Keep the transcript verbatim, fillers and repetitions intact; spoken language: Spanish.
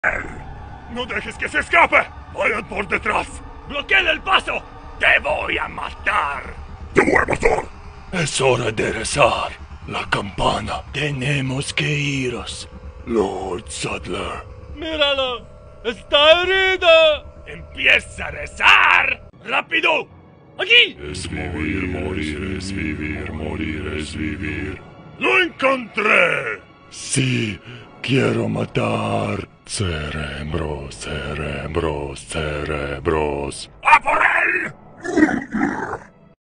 ¡No dejes que se escape! ¡Vayan por detrás! ¡Bloqueen el paso! ¡Te voy a matar! ¡Te voy a matar! Es hora de rezar. La campana. Tenemos que iros. Lord Sadler. ¡Míralo! ¡Está herida! ¡Empieza a rezar! ¡Rápido! ¡Aquí! Es vivir, morir, es vivir, morir, es vivir. ¡Lo encontré! Sí, quiero matar. Cerebros, cerebros, cerebros. ¡A por él!